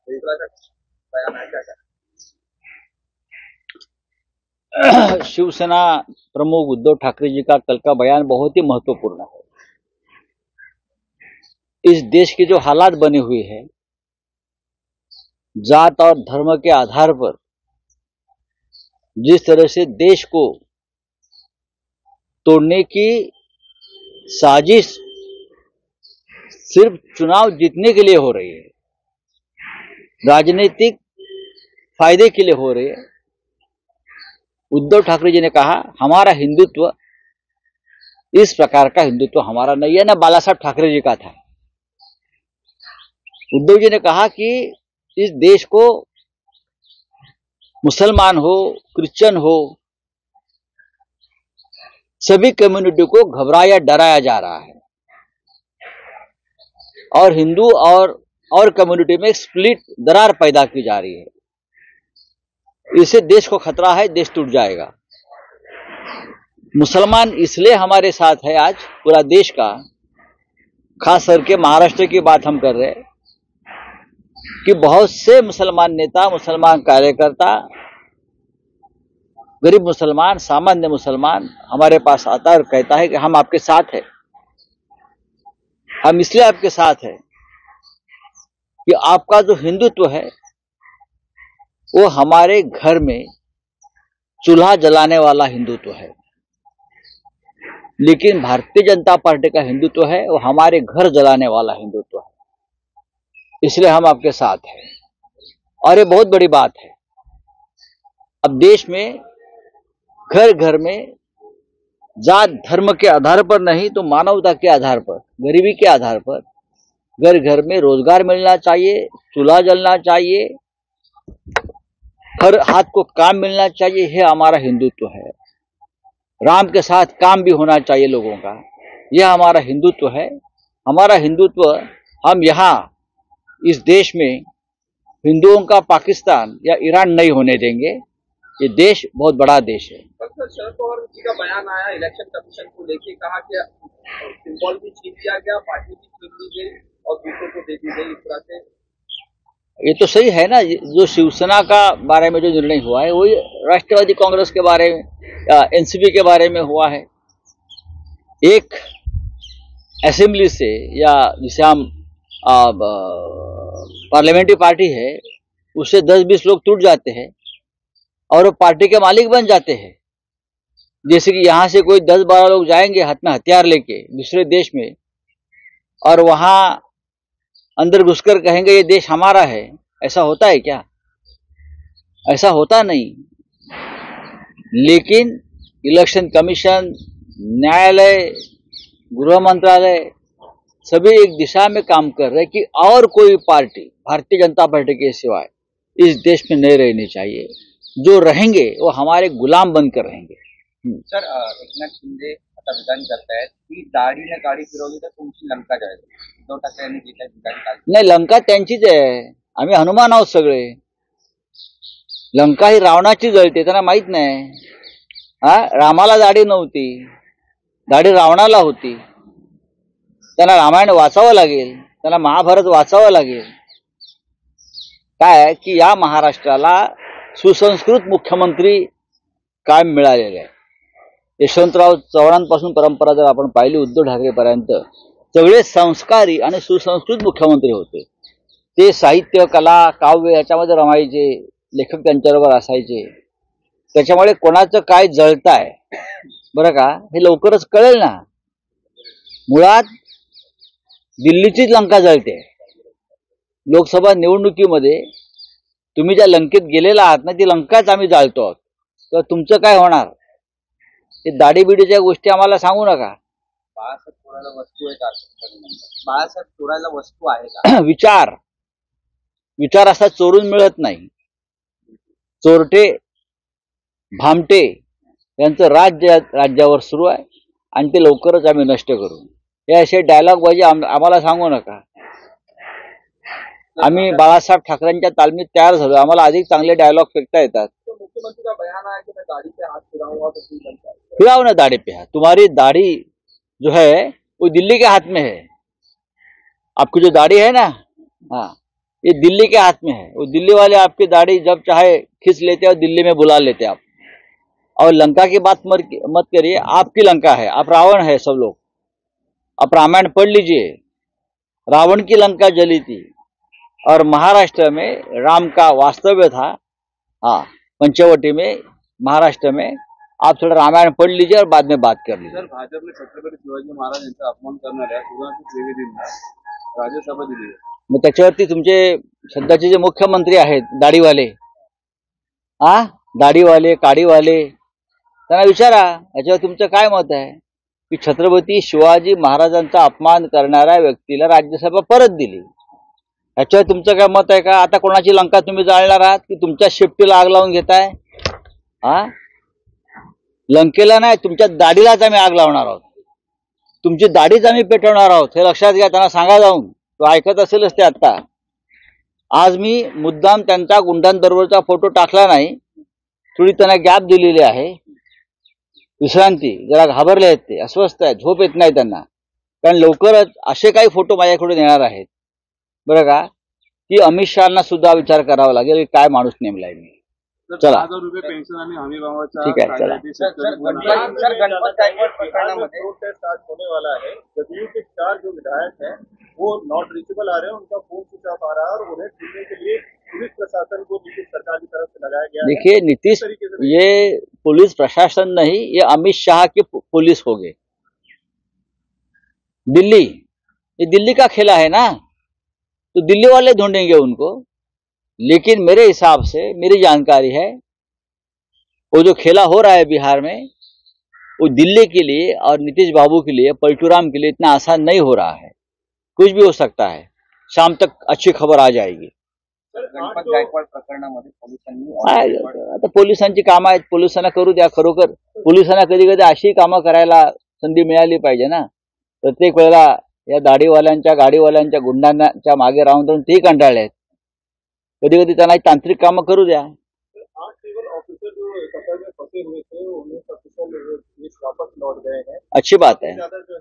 इस तरह का बयान है क्या? शिवसेना प्रमुख उद्धव ठाकरे जी का कल का बयान बहुत ही महत्वपूर्ण है। इस देश की जो हालात बनी हुई है, जात और धर्म के आधार पर जिस तरह से देश को तोड़ने की साजिश सिर्फ चुनाव जीतने के लिए हो रही है, राजनीतिक फायदे के लिए हो रही है। उद्धव ठाकरे जी ने कहा हमारा हिंदुत्व इस प्रकार का हिंदुत्व हमारा नहीं है, ना बाला साहब ठाकरे जी का था। उद्धव जी ने कहा कि इस देश को मुसलमान हो, क्रिश्चियन हो, सभी कम्युनिटी को घबराया डराया जा रहा है और हिंदू और कम्युनिटी में स्प्लिट दरार पैदा की जा रही है। इससे देश को खतरा है, देश टूट जाएगा। मुसलमान इसलिए हमारे साथ है आज पूरा देश का, खास करके महाराष्ट्र की बात हम कर रहे हैं कि बहुत से मुसलमान नेता, मुसलमान कार्यकर्ता, गरीब मुसलमान, सामान्य मुसलमान हमारे पास आता है और कहता है कि हम आपके साथ हैं। हम इसलिए आपके साथ हैं कि आपका जो हिंदुत्व है वो हमारे घर में चूल्हा जलाने वाला हिंदुत्व है, लेकिन भारतीय जनता पार्टी का हिंदुत्व है वो हमारे घर जलाने वाला हिंदुत्व है। इसलिए हम आपके साथ हैं और ये बहुत बड़ी बात है। अब देश में घर घर में जात धर्म के आधार पर नहीं तो मानवता के आधार पर, गरीबी के आधार पर घर घर में रोजगार मिलना चाहिए, चूल्हा जलना चाहिए, हर हाथ को काम मिलना चाहिए। यह हमारा हिंदुत्व है। राम के साथ काम भी होना चाहिए लोगों का, यह हमारा हिंदुत्व है। हमारा हिंदुत्व हम यहाँ इस देश में हिंदुओं का पाकिस्तान या ईरान नहीं होने देंगे। ये देश बहुत बड़ा देश है। शरद पवार जी का बयान आया इलेक्शन कमीशन को लेके, कहा कि सिंबल भी छीन लिया गया, पार्टी भी छीन ली गई और दूसरों को दे दी गई। इस तरह से ये तो सही है ना। जो शिवसेना का बारे में जो निर्णय हुआ है वही राष्ट्रवादी कांग्रेस के बारे में, एनसीपी के बारे में हुआ है। एक असेंबली से या जिसे हम पार्लियामेंट्री पार्टी है उससे 10-20 लोग टूट जाते हैं और वो पार्टी के मालिक बन जाते हैं। जैसे कि यहां से कोई 10-12 लोग जाएंगे हाथ में हथियार लेके दूसरे देश में और वहां अंदर घुसकर कहेंगे ये देश हमारा है। ऐसा होता है क्या? ऐसा होता नहीं। लेकिन इलेक्शन कमीशन, न्यायालय, गृह मंत्रालय सभी एक दिशा में काम कर रहे हैं कि और कोई पार्टी भारतीय जनता पार्टी के सिवाय इस देश में नहीं रहनी चाहिए। जो रहेंगे वो हमारे गुलाम बनकर रहेंगे। सर, एकनाथ शिंदे आता विधान करतायत की दाढीने गाडी फिरवली तर तुमची लंका जाईल। उद्धव ठाकरे यांनी घेतल्या विधान नाही, लंका त्यांचीच आहे। आम्ही हनुमान आहोत सगळे। लंका ही रावणाची जळते, त्यांना माहित नाही। रामाला दाढी नव्हती, दाढी रावणाला होती। त्यांना रामायण वाचावं लागेल, त्यांना महाभारत वाचावं लागेल। काय की या महाराष्ट्राला सुसंस्कृत मुख्यमंत्री कायम मिळालेले आहे। यशवंतराव चव्हाणांपासून परंपरा जर आपण पाहिली उद्धव ठाकरेपर्यंत सगळे संस्कारी आणि सुसंस्कृत मुख्यमंत्री होते। ते साहित्य, कला, काव्य याच्यामध्ये रमायचे, लेखक त्यांच्याबरोबर असायचे। त्याच्यामुळे कोणाचं काय जळताय बरं का हे लवकरच कळेल ना। मुळात दिल्लीचीच लंका जळते। लोकसभा निवडणुकीमध्ये तुम्ही ज्या लंकेत गेलेला आहात ना ती लंकाच आम्ही जाळतो आहोत। तर तुमचं काय होणार? हे दाढी बिडीच्या गोष्टी आम्हाला सांगू नका। बाळासाहेब चोरायला वस्तू आहे का? बाळासाहेब चोरायला वस्तू आहे का? विचार असा चोरून मिळत नाही। चोरटे, भामटे यांचं राज्यावर सुरू आहे आणि ते लवकरच आम्ही नष्ट करू। हे असे डायलॉग बाजी आम्हाला सांगू नका। आम्ही बाळासाहेब ठाकरेंच्या तालमीत तयार झालो, आम्हाला अधिक चांगले डायलॉग फेकता येतात। मुख्यमंत्री का बयान आया कि मैं दाढ़ी पे हाथ फिराऊंगा तो फिर बनता है। फिराओ ना दाढ़ी पे हाथ। तुम्हारी दाढ़ी जो है वो दिल्ली के हाथ में है। आपकी जो दाढ़ी है ना, हाँ, ये दिल्ली के हाथ में है। वो दिल्ली वाले आपकी दाढ़ी जब चाहे खींच लेते हैं और दिल्ली में बुला लेते हैं आप। और लंका की बात मत करिए, आपकी लंका है, आप रावण है सब लोग। आप रामायण पढ़ लीजिए, रावण की लंका जली थी और महाराष्ट्र में राम का वास्तव्य था। हाँ, पंचवटी में, महाराष्ट्र में। आप थोड़ा रामायण पढ़ लीजिए और बाद में बात कर लीजिए। सर, भाजपने छत्रपती शिवाजी महाराज यांचा अपमान करणाऱ्या सुधांशु त्रिवेदींना राज्यसभा दिली आहे। मग त्याच्यावरती तुमचे सध्याचे जे मुख्यमंत्री आहेत दाढीवाले, दाढीवाले, काडीवाले, त्यांना विचारा याच्यावर तुमचं काय मत आहे की छत्रपती शिवाजी महाराजांचा अपमान करणाऱ्या व्यक्तीला राज्यसभा परत दिली, याच्यावर तुमचं काय मत आहे का? आता कोणाची लंका तुम्ही जाळणार आहात की तुमच्या शेपटीला आग लावून घेताय? लंकेला नाही, तुमच्या दाढीलाच आम्ही आग लावणार आहोत, तुमची दाढीच आम्ही पेटवणार आहोत, हे लक्षात घ्या। त्यांना सांगा जाऊन, तो ऐकत असेलच ते आता। आज मी मुद्दाम त्यांचा गुंडांबरोबरचा फोटो टाकला नाही, थोडी त्यांना गॅप दिलेली आहे, विश्रांती, जरा घाबरले आहेत ते, अस्वस्थ आहेत, झोप येत नाही त्यांना, कारण लवकरच असे काही फोटो माझ्याकडे येणार आहेत बरं का, की अमित शहाना सुद्धा विचार करावा लागेल की काय माणूस नेमलाय मी। चला, 10,000 रुपये पेन्शन आणि हमी भावाचा ठीक आहे, चला। गणपत गायकवाड प्रकरणामध्ये प्रोटेस्ट आज होने वाला है। जदयू के 4 जो विधायक हैं वो नॉट रीचेबल आ रहे हैं, उनका फोन स्विच ऑफ आ रहा है और उन्हें ढूंढने के लिए पुलिस प्रशासन को नीतीश सरकार की तरफ से लगाया गया। देखिए नीतीश, ये पुलिस प्रशासन नहीं, ये अमित शाह की पुलिस हो गई। दिल्ली, ये दिल्ली का खेला है ना, तो दिल्ली वाले ढूंढेंगे उनको। लेकिन मेरे हिसाब से, मेरी जानकारी है, वो जो खेला हो रहा है बिहार में, वो दिल्ली के लिए और नीतीश बाबू के लिए, पलटूराम के लिए इतना आसान नहीं हो रहा है। कुछ भी हो सकता है, शाम तक अच्छी खबर आ जाएगी। गणपत गायकवाड प्रकरणामध्ये पोलिसांनी आता पोलिसांची कामं आहेत, पोलिसांना करू द्या। खरोखर पोलिसांना कधी कधी अशी कामं करायला संधी मिळाली पाहिजे ना। प्रत्येक वेळेला या दाढीवाल्यांच्या, गाडीवाल्यांच्या, गुंडांच्या मागे राहून तेही कंटाळले आहेत। कधी कधी त्यांना तांत्रिक कामं करू द्या। अच्छी बात है,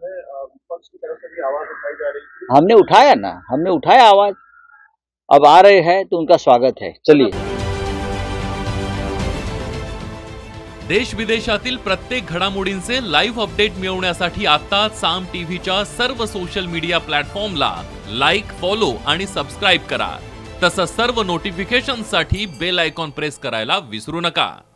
हमने उठाया ना, हमने उठाया आवाज, अब आ रहे हैं तो उनका स्वागत है। चलिए, देश विदेशातील प्रत्येक घडामोडींचे लाईव्ह अपडेट मिळवण्यासाठी आता साम टीव्हीच्या सर्व सोशल मीडिया प्लॅटफॉर्मला लाईक, फॉलो आणि सबस्क्राईब करा। तसंच सर्व नोटिफिकेशनसाठी बेल आयकॉन प्रेस करायला विसरू नका।